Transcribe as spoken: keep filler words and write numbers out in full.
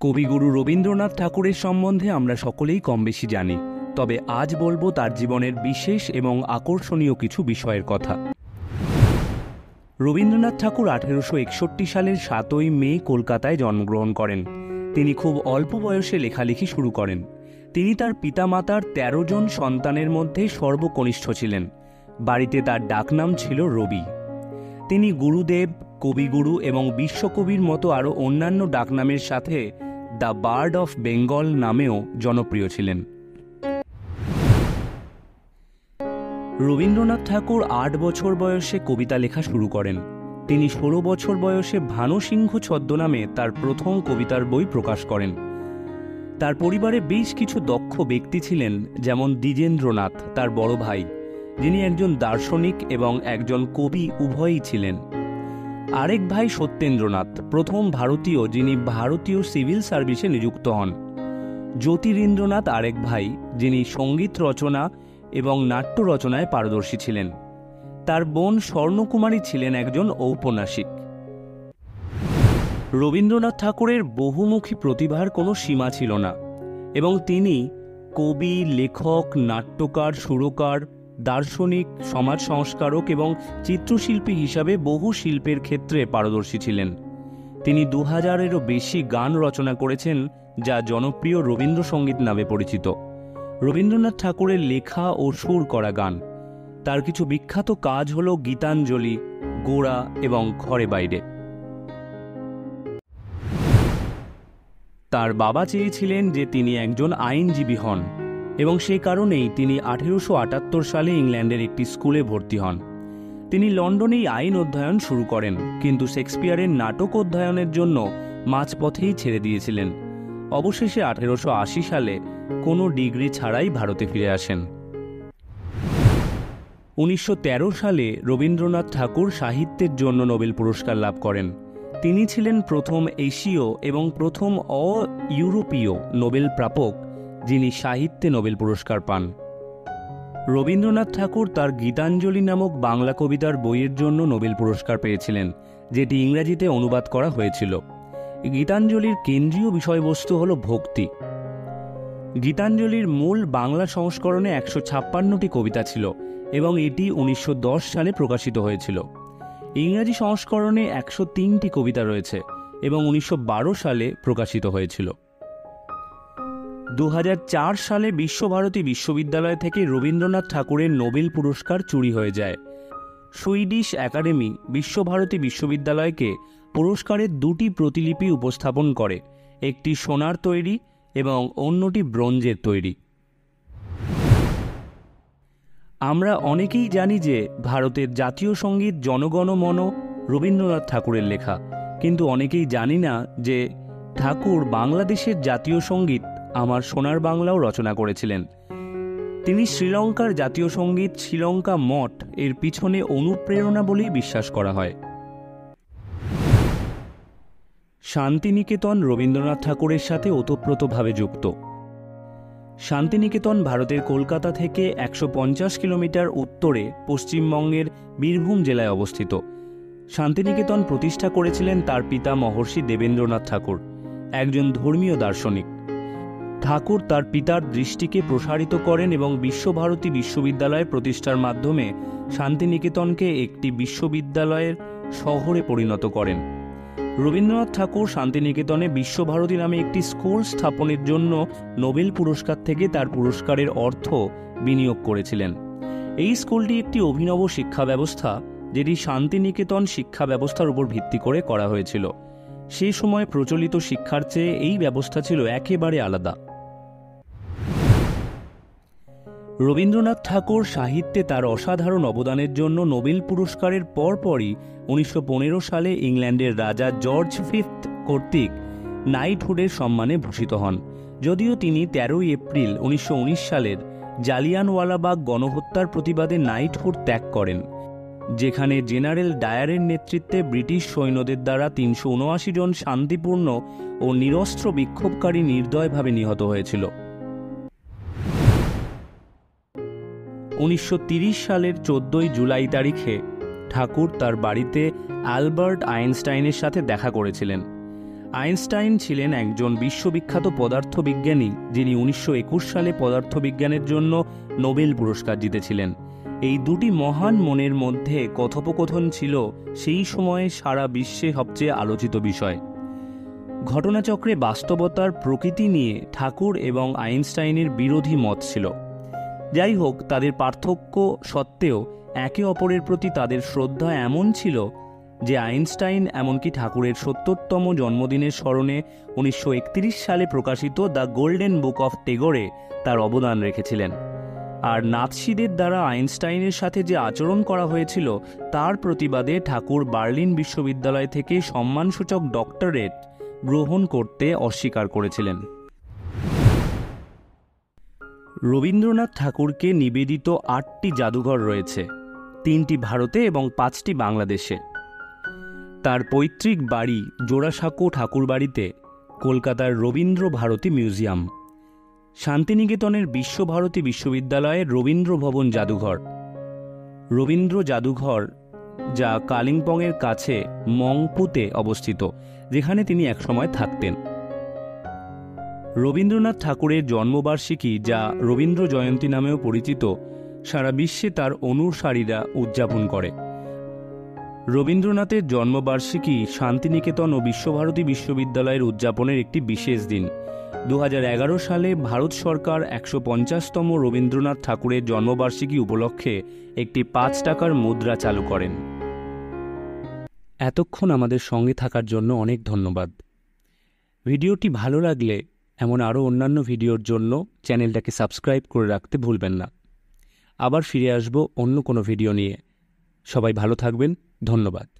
কবিগুরু রবীন্দ্রনাথ ঠাকুরের সম্বন্ধে আমরা সকলেই কম বেশি জানি, তবে আজ বলবো তার জীবনের বিশেষ এবং আকর্ষণীয় কিছু বিষয়ের কথা। রবীন্দ্রনাথ ঠাকুর আঠেরোশো একষট্টি সালের সাতই মে কলকাতায় জন্মগ্রহণ করেন। তিনি খুব অল্প বয়সে লেখালেখি শুরু করেন। তিনি তার পিতামাতার তেরো জন সন্তানের মধ্যে সর্বকনিষ্ঠ ছিলেন। বাড়িতে তার ডাকনাম ছিল রবি। তিনি গুরুদেব, কবিগুরু এবং বিশ্বকবির মতো আরও অন্যান্য ডাকনামের সাথে দ্য বার্ড অফ বেঙ্গল নামেও জনপ্রিয় ছিলেন। রবীন্দ্রনাথ ঠাকুর আট বছর বয়সে কবিতা লেখা শুরু করেন। তিনি ষোলো বছর বয়সে ভানুসিংহ ছদ্মনামে তার প্রথম কবিতার বই প্রকাশ করেন। তার পরিবারে বেশ কিছু দক্ষ ব্যক্তি ছিলেন, যেমন দ্বিজেন্দ্রনাথ তার বড় ভাই, যিনি একজন দার্শনিক এবং একজন কবি উভয়ই ছিলেন। আরেক ভাই সত্যেন্দ্রনাথ, প্রথম ভারতীয় যিনি ভারতীয় সিভিল সার্ভিসে নিযুক্ত হন। জ্যোতিরিন্দ্রনাথ আরেক ভাই, যিনি সঙ্গীত রচনা এবং নাট্য রচনায় পারদর্শী ছিলেন। তার বোন স্বর্ণকুমারী ছিলেন একজন ঔপন্যাসিক। রবীন্দ্রনাথ ঠাকুরের বহুমুখী প্রতিভার কোনো সীমা ছিল না এবং তিনি কবি, লেখক, নাট্যকার, সুরকার, দার্শনিক, সমাজ সংস্কারক এবং চিত্রশিল্পী হিসাবে বহু শিল্পের ক্ষেত্রে পারদর্শী ছিলেন। তিনি দু হাজারেরও বেশি গান রচনা করেছেন, যা জনপ্রিয় রবীন্দ্রসঙ্গীত নামে পরিচিত। রবীন্দ্রনাথ ঠাকুরের লেখা ও সুর করা গান। তার কিছু বিখ্যাত কাজ হল গীতাঞ্জলি, গোড়া এবং ঘরে বাইরে। তার বাবা চেয়েছিলেন যে তিনি একজন আইনজীবী হন এবং সে কারণেই তিনি আঠেরোশো আটাত্তর সালে ইংল্যান্ডের একটি স্কুলে ভর্তি হন। তিনি লন্ডনেই আইন অধ্যয়ন শুরু করেন, কিন্তু শেক্সপিয়ারের নাটক অধ্যয়নের জন্য মাঝপথেই ছেড়ে দিয়েছিলেন। অবশেষে আঠেরোশো আশি সালে কোনো ডিগ্রি ছাড়াই ভারতে ফিরে আসেন। উনিশশো তেরো সালে রবীন্দ্রনাথ ঠাকুর সাহিত্যের জন্য নোবেল পুরস্কার লাভ করেন। তিনি ছিলেন প্রথম এশীয় এবং প্রথম অ ইউরোপীয় নোবেল প্রাপক যিনি সাহিত্যে নোবেল পুরস্কার পান। রবীন্দ্রনাথ ঠাকুর তার গীতাঞ্জলি নামক বাংলা কবিতার বইয়ের জন্য নোবেল পুরস্কার পেয়েছিলেন, যেটি ইংরেজিতে অনুবাদ করা হয়েছিল। গীতাঞ্জলির কেন্দ্রীয় বিষয়বস্তু হল ভক্তি। গীতাঞ্জলির মূল বাংলা সংস্করণে একশো ছাপ্পান্নটি কবিতা ছিল এবং এটি উনিশশো দশ সালে প্রকাশিত হয়েছিল। ইংরাজি সংস্করণে একশো তিনটি কবিতা রয়েছে এবং উনিশশো বারো সালে প্রকাশিত হয়েছিল। দু হাজার চার সালে বিশ্বভারতী বিশ্ববিদ্যালয় থেকে রবীন্দ্রনাথ ঠাকুরের নোবেল পুরস্কার চুরি হয়ে যায়। সুইডিশ একাডেমি বিশ্বভারতী বিশ্ববিদ্যালয়কে পুরস্কারের দুটি প্রতিলিপি উপস্থাপন করে, একটি সোনার তৈরি এবং অন্যটি ব্রোঞ্জের তৈরি। আমরা অনেকেই জানি যে ভারতের জাতীয় সঙ্গীত জনগণ মন রবীন্দ্রনাথ ঠাকুরের লেখা, কিন্তু অনেকেই জানি না যে ঠাকুর বাংলাদেশের জাতীয় সঙ্গীত আমার সোনার বাংলাও রচনা করেছিলেন। তিনি শ্রীলঙ্কার জাতীয় সঙ্গীত শ্রীলঙ্কা মঠ এর পিছনে অনুপ্রেরণা বলেই বিশ্বাস করা হয়। শান্তিনিকেতন রবীন্দ্রনাথ ঠাকুরের সাথে ওতপ্রোতভাবে যুক্ত। শান্তিনিকেতন ভারতের কলকাতা থেকে একশো পঞ্চাশ কিলোমিটার উত্তরে পশ্চিমবঙ্গের বীরভূম জেলায় অবস্থিত। শান্তিনিকেতন প্রতিষ্ঠা করেছিলেন তার পিতা মহর্ষি দেবেন্দ্রনাথ ঠাকুর, একজন ধর্মীয় দার্শনিক। ঠাকুর তার পিতার দৃষ্টিকে প্রসারিত করেন এবং বিশ্বভারতী বিশ্ববিদ্যালয় প্রতিষ্ঠার মাধ্যমে শান্তিনিকেতনকে একটি বিশ্ববিদ্যালয়ের শহরে পরিণত করেন। রবীন্দ্রনাথ ঠাকুর শান্তিনিকেতনে বিশ্বভারতী নামে একটি স্কুল স্থাপনের জন্য নোবেল পুরস্কার থেকে তার পুরস্কারের অর্থ বিনিয়োগ করেছিলেন। এই স্কুলটি একটি অভিনব শিক্ষা ব্যবস্থা, যেটি শান্তিনিকেতন শিক্ষা ব্যবস্থার উপর ভিত্তি করে করা হয়েছিল। সেই সময় প্রচলিত শিক্ষার চেয়ে এই ব্যবস্থা ছিল একেবারে আলাদা। রবীন্দ্রনাথ ঠাকুর সাহিত্যে তার অসাধারণ অবদানের জন্য নোবেল পুরস্কারের পরপরই উনিশশো পনেরো সালে ইংল্যান্ডের রাজা জর্জ ফিফথ কর্তৃক নাইটহুডের সম্মানে ভূষিত হন। যদিও তিনি তেরোই এপ্রিল উনিশশো উনিশ সালের জালিয়ানওয়ালাবাগ গণহত্যার প্রতিবাদে নাইটহুড ত্যাগ করেন, যেখানে জেনারেল ডায়ারের নেতৃত্বে ব্রিটিশ সৈন্যদের দ্বারা তিনশো উনআশি জন শান্তিপূর্ণ ও নিরস্ত্র বিক্ষোভকারী নির্দয়ভাবে নিহত হয়েছিল। উনিশশো তিরিশ সালের চোদ্দই জুলাই তারিখে ঠাকুর তার বাড়িতে অ্যালবার্ট আইনস্টাইনের সাথে দেখা করেছিলেন। আইনস্টাইন ছিলেন একজন বিশ্ববিখ্যাত পদার্থবিজ্ঞানী, যিনি উনিশশো একুশ সালে পদার্থবিজ্ঞানের জন্য নোবেল পুরস্কার জিতেছিলেন। এই দুটি মহান মনের মধ্যে কথোপকথন ছিল সেই সময়ে সারা বিশ্বে সবচেয়ে আলোচিত বিষয়। ঘটনাচক্রে বাস্তবতার প্রকৃতি নিয়ে ঠাকুর এবং আইনস্টাইনের বিরোধী মত ছিল। যাই হোক, তাদের পার্থক্য সত্ত্বেও একে অপরের প্রতি তাদের শ্রদ্ধা এমন ছিল যে আইনস্টাইন এমনকি ঠাকুরের সত্তরতম জন্মদিনের স্মরণে উনিশশো একত্রিশ সালে প্রকাশিত দ্য গোল্ডেন বুক অফ টেগোরে তার অবদান রেখেছিলেন। আর নাৎসিদের দ্বারা আইনস্টাইনের সাথে যে আচরণ করা হয়েছিল তার প্রতিবাদে ঠাকুর বার্লিন বিশ্ববিদ্যালয় থেকে সম্মানসূচক ডক্টরেট গ্রহণ করতে অস্বীকার করেছিলেন। রবীন্দ্রনাথ ঠাকুরকে নিবেদিত আটটি জাদুঘর রয়েছে, তিনটি ভারতে এবং পাঁচটি বাংলাদেশে। তার পৈতৃক বাড়ি জোড়াসাঁকো ঠাকুরবাড়িতে কলকাতার রবীন্দ্র ভারতী মিউজিয়াম, শান্তিনিকেতনের বিশ্বভারতী বিশ্ববিদ্যালয়ের রবীন্দ্র ভবন জাদুঘর, রবীন্দ্র জাদুঘর যা কালিম্পংয়ের কাছে মংপুতে অবস্থিত, যেখানে তিনি একসময় থাকতেন। রবীন্দ্রনাথ ঠাকুরের জন্মবার্ষিকী, যা রবীন্দ্র জয়ন্তী নামেও পরিচিত, সারা বিশ্বে তার অনুসারীরা উদযাপন করে। রবীন্দ্রনাথের জন্মবার্ষিকী শান্তিনিকেতন ও বিশ্বভারতী বিশ্ববিদ্যালয়ের উদযাপনের একটি বিশেষ দিন। দু হাজার এগারো সালে ভারত সরকার একশো পঞ্চাশতম রবীন্দ্রনাথ ঠাকুরের জন্মবার্ষিকী উপলক্ষে একটি পাঁচ টাকার মুদ্রা চালু করেন। এতক্ষণ আমাদের সঙ্গে থাকার জন্য অনেক ধন্যবাদ। ভিডিওটি ভালো লাগলে এমন আরও অন্যান্য ভিডিওর জন্য চ্যানেলটাকে সাবস্ক্রাইব করে রাখতে ভুলবেন না। আবার ফিরে আসব অন্য কোনো ভিডিও নিয়ে। সবাই ভালো থাকবেন। ধন্যবাদ।